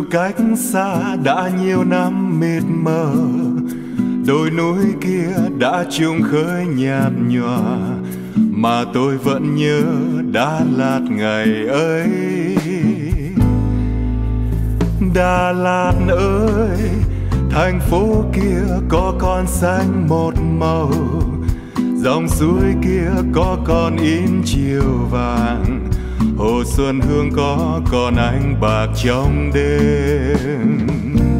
cách xa đã nhiều năm mịt mờ, đồi núi kia đã chung khơi nhạt nhòa, mà tôi vẫn nhớ Đà Lạt ngày ấy. Đà Lạt ơi, thành phố kia có con xanh một màu, dòng suối kia có con in chiều vàng, hồ xuân hương có còn ánh bạc trong đêm.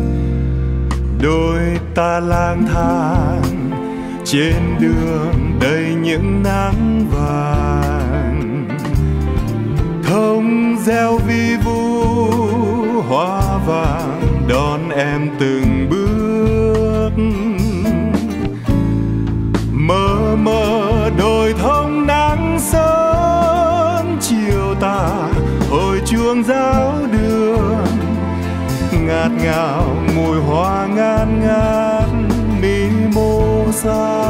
Đôi ta lang thang trên đường đầy những nắng vàng, thông reo vi vu hoa vàng đón em từng bước. Mơ mơ đồi thông nắng sớm chiều tà, hồi chuông giáo đường ngạt ngào mùi hoa ngát ngát mimosa.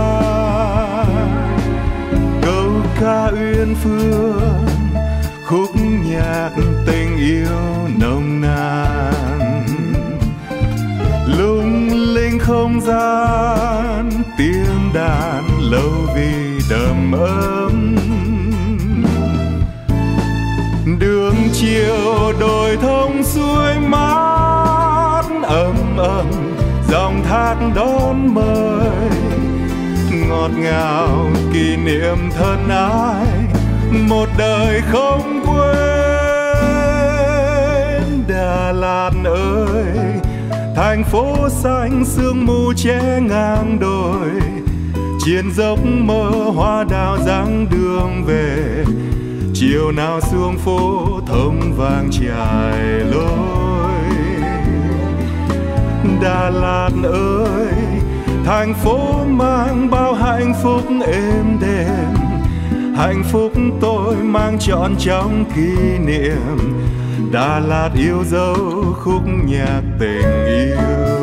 Câu ca uyên phương khúc nhạc tình yêu nồng nàn, lung linh không gian tiếng đàn lâu vì đầm ấm. Đường chiều đồi thông suối mát ấm ấm, dòng thác đón mời ngọt ngào kỷ niệm thân ái một đời không quên. Đà Lạt ơi, thành phố xanh sương mù che ngang đồi, trên dốc mơ hoa đào dáng đường về, chiều nào xuống phố thông vàng trải lối. Đà Lạt ơi, thành phố mang bao hạnh phúc êm đềm, hạnh phúc tôi mang trọn trong kỷ niệm. Đà Lạt yêu dấu khúc nhạc tình yêu.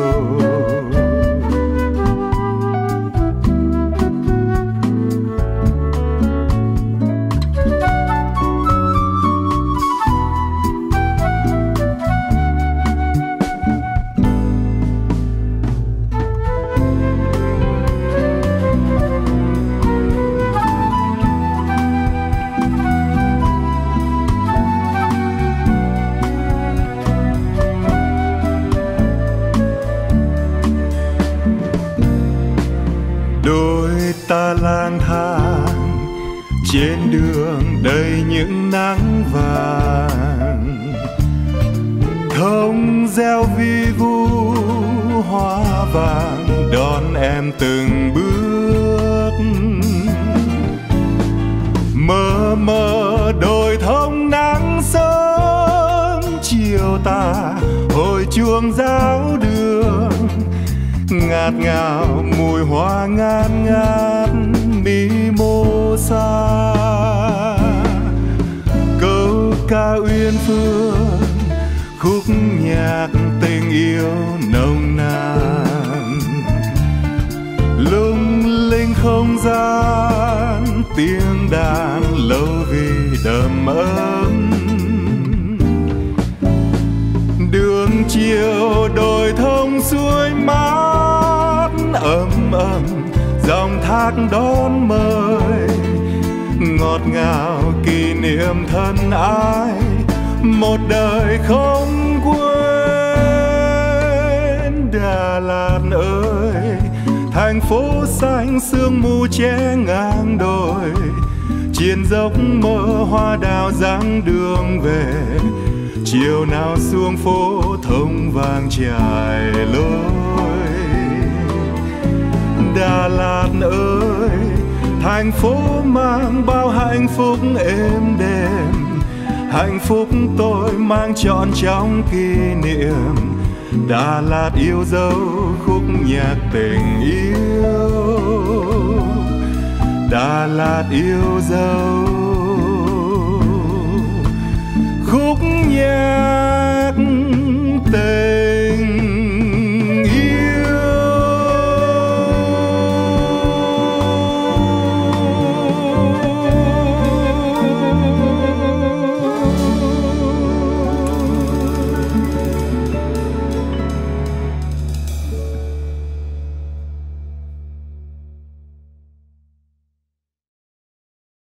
Đôi ta lang thang trên đường đầy những nắng vàng, thông reo vi vu hoa vàng đón em từng bước. Mơ mơ đồi thông nắng sớm chiều tà, hồi chuông giáo đường ngạt ngào mùi hoa ngát ngát mimosa. Câu ca uyên phương khúc nhạc tình yêu nồng nàn, lung linh không gian tiếng đàn lâu vì đầm ấm. Đường chiều đồi thông suối mát ấm ấm, dòng thác đón mời ngọt ngào kỷ niệm thân ái một đời không quên. Đà Lạt ơi, thành phố xanh sương mù che ngang đồi, trên dốc mơ hoa đào dáng đường về, chiều nào xuống phố thông vàng trải lối. Đà Lạt ơi, thành phố mang bao hạnh phúc êm đềm, hạnh phúc tôi mang trọn trong kỷ niệm. Đà Lạt yêu dấu khúc nhạc tình yêu. Đà Lạt yêu dấu